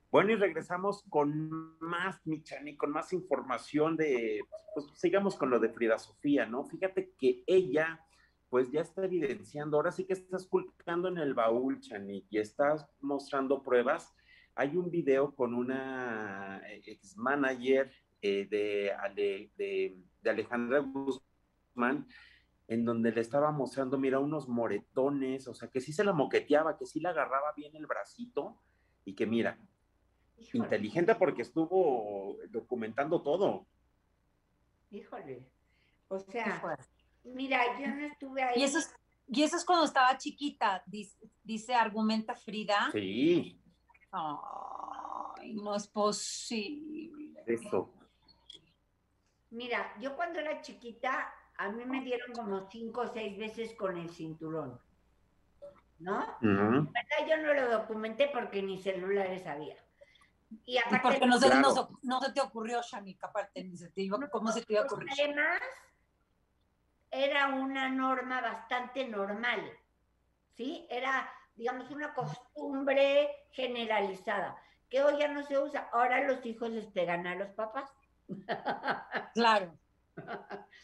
Bueno, y regresamos con más, Michani, con más información de, pues sigamos con lo de Frida Sofía, ¿no? Fíjate que ella, pues ya está evidenciando, ahora sí que está esculcando en el baúl, Chani, y está mostrando pruebas. Hay un video con una ex manager de Alejandra Guzmán, en donde le estaba mostrando, mira, unos moretones, o sea, que sí se la moqueteaba, que sí le agarraba bien el bracito, y que mira, Híjole, inteligente porque estuvo documentando todo. híjole. O Qué sea, fuerte. mira, yo no estuve Y eso ahí. es, y eso es cuando estaba chiquita, dice, argumenta Frida. Sí, Ay, no es posible. eso. Mira, yo cuando era chiquita, a mí me dieron como 5 o 6 veces con el cinturón, ¿no? Ujú. La verdad, yo no lo documenté porque ni celulares había. Y Y aparte, porque Claro, no se te ocurrió, Shanika, aparte, no, ¿cómo se te iba a ocurrir? además era una norma bastante normal, ¿sí? Era, digamos, una costumbre generalizada, que hoy ya no se usa. Ahora los hijos les pegan a los papás. Claro,